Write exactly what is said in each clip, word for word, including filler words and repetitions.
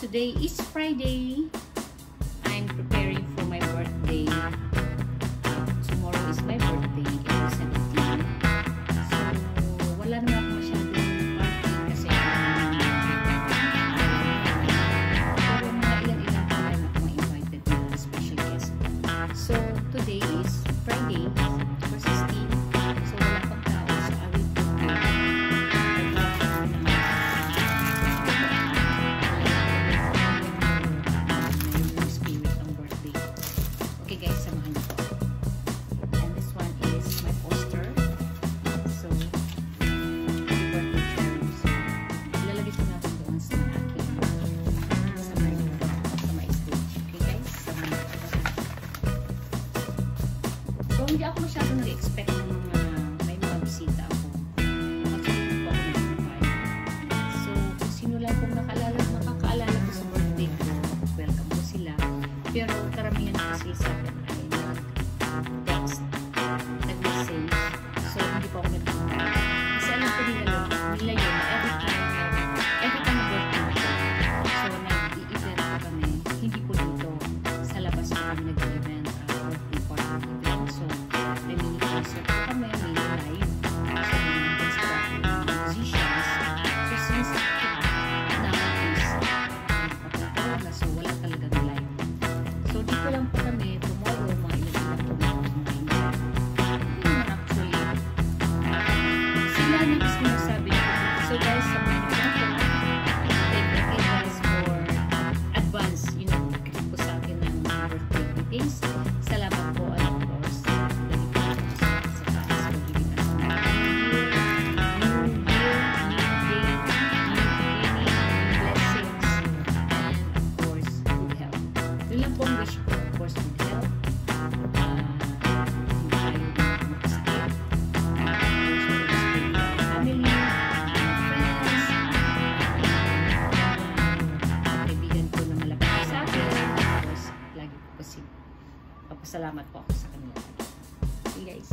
today is Friday. I'm preparing for my birthday. Uh, tomorrow is my birthday, April seventeenth. So, wala naman ako masyadong party kasi pero mga ilang-ilang pa lang ako invited na special guest. So, today is Friday, April sixteenth. So, wala pang tao. So, I will prepare. Hindi ako masyadong nag-expect ng mga may mga bisita ako. Actually, hindi po ako nag-invite. So, kung sino lang kung nakaalala, makakaalala ko sa birthday ko, welcome ko sila. Pero karamihan kasi sa akin ay nag-text, nag-message. So, hindi po ako nag-invite. Kasi alam ko nila yun, nila yun na every time, every time birthday ko. So, nag-i-event ko kami, hindi po dito, sa labas ko kami nag-i-event. So, may mini concert po kami, may live. So, may guest musicians. So, since now is patatawa na, so wala talagang live. So, dito lang po kami, tomorrow, mga ilang-ilang po na kumain. Hindi naman actually. Sila na gusto na sabi ko. So, guys, sa mga nagkakaroon, thank you guys for advance, you know, click po sa akin ng birthday greetings. Salamat po, alam ko. Salamat po ako sa kanila. Okay guys.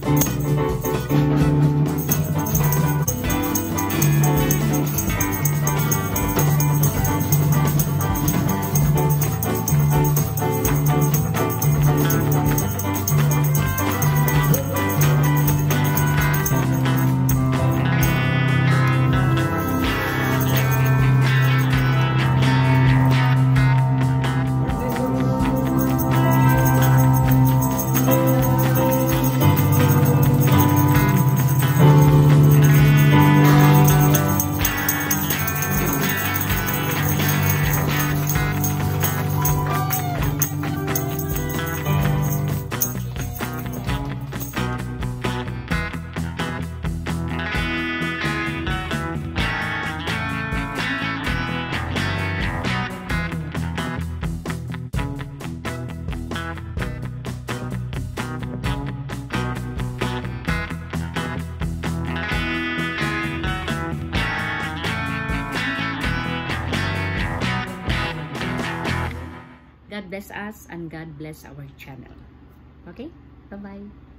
God bless us and God bless our channel. Okay? Bye-bye.